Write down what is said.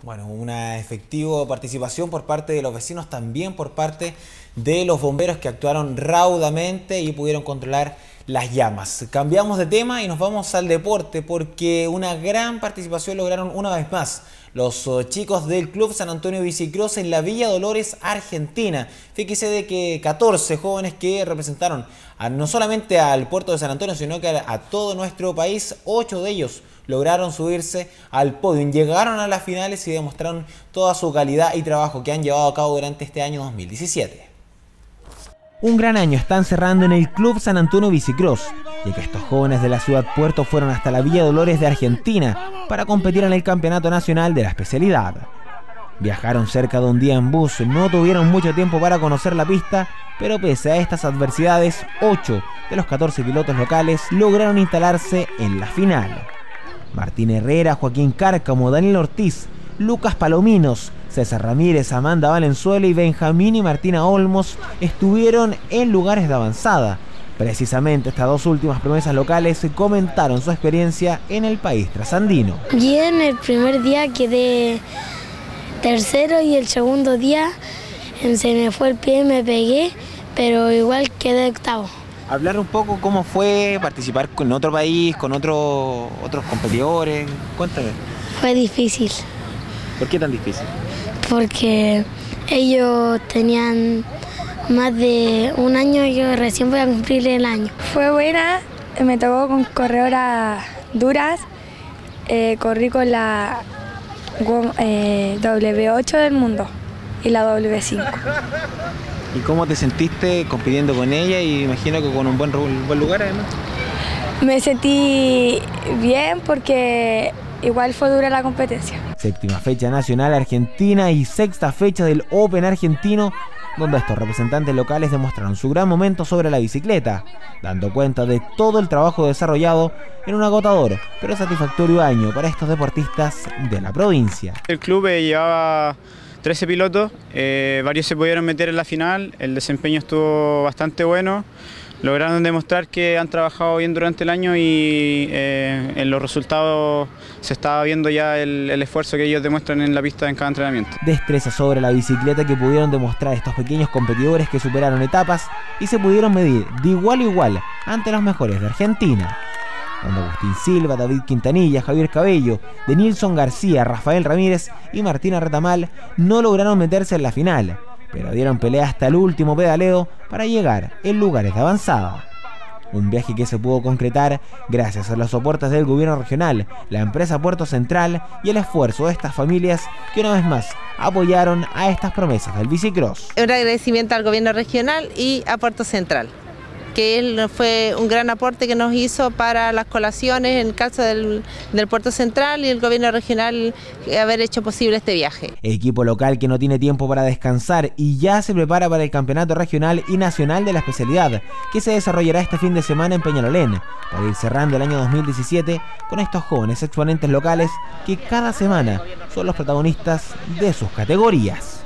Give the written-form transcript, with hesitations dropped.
Bueno, una efectiva participación por parte de los vecinos, también por parte de los bomberos que actuaron raudamente y pudieron controlar las llamas. Cambiamos de tema y nos vamos al deporte porque una gran participación lograron una vez más los chicos del Club San Antonio Bicicross en la Villa Dolores, Argentina. Fíjese de que 14 jóvenes que representaron no solamente al puerto de San Antonio, sino que a todo nuestro país. 8 de ellos lograron subirse al podio, llegaron a las finales y demostraron toda su calidad y trabajo que han llevado a cabo durante este año 2017. Un gran año están cerrando en el Club San Antonio Bicicross, ya que estos jóvenes de la ciudad puerto fueron hasta la Villa Dolores de Argentina para competir en el Campeonato Nacional de la especialidad. Viajaron cerca de un día en bus, no tuvieron mucho tiempo para conocer la pista, pero pese a estas adversidades, 8 de los 14 pilotos locales lograron instalarse en la final. Martín Herrera, Joaquín Cárcamo, Daniel Ortiz, Lucas Palominos, César Ramírez, Amanda Valenzuela y Benjamín y Martina Olmos estuvieron en lugares de avanzada. Precisamente estas dos últimas promesas locales comentaron su experiencia en el país trasandino. Bien, el primer día quedé tercero y el segundo día se me fue el pie y me pegué, pero igual quedé octavo. Hablar un poco cómo fue participar con otro país, con otros competidores. Cuéntame. Fue difícil. ¿Por qué tan difícil? Porque ellos tenían más de un año y yo recién voy a cumplir el año. Fue buena, me tocó con corredoras duras, corrí con la W8 del mundo y la W5. ¿Y cómo te sentiste compitiendo con ella y imagino que con un buen lugar además? Me sentí bien porque igual fue dura la competencia. Séptima fecha nacional argentina y sexta fecha del Open argentino, donde estos representantes locales demostraron su gran momento sobre la bicicleta, dando cuenta de todo el trabajo desarrollado en un agotador pero satisfactorio año para estos deportistas de la provincia. El club llevaba 13 pilotos, varios se pudieron meter en la final, el desempeño estuvo bastante bueno, lograron demostrar que han trabajado bien durante el año y en los resultados se estaba viendo ya el esfuerzo que ellos demuestran en la pista en cada entrenamiento. Destreza sobre la bicicleta que pudieron demostrar estos pequeños competidores que superaron etapas y se pudieron medir de igual a igual ante los mejores de Argentina. Donde Agustín Silva, David Quintanilla, Javier Cabello, Denilson García, Rafael Ramírez y Martina Retamal no lograron meterse en la final, pero dieron pelea hasta el último pedaleo para llegar en lugares de avanzada. Un viaje que se pudo concretar gracias a los soportes del gobierno regional, la empresa Puerto Central y el esfuerzo de estas familias que una vez más apoyaron a estas promesas del bicicross. Un agradecimiento al gobierno regional y a Puerto Central, que él fue un gran aporte que nos hizo para las colaciones en el caso del Puerto Central y el gobierno regional haber hecho posible este viaje. Equipo local que no tiene tiempo para descansar y ya se prepara para el campeonato regional y nacional de la especialidad que se desarrollará este fin de semana en Peñalolén, para ir cerrando el año 2017 con estos jóvenes exponentes locales que cada semana son los protagonistas de sus categorías.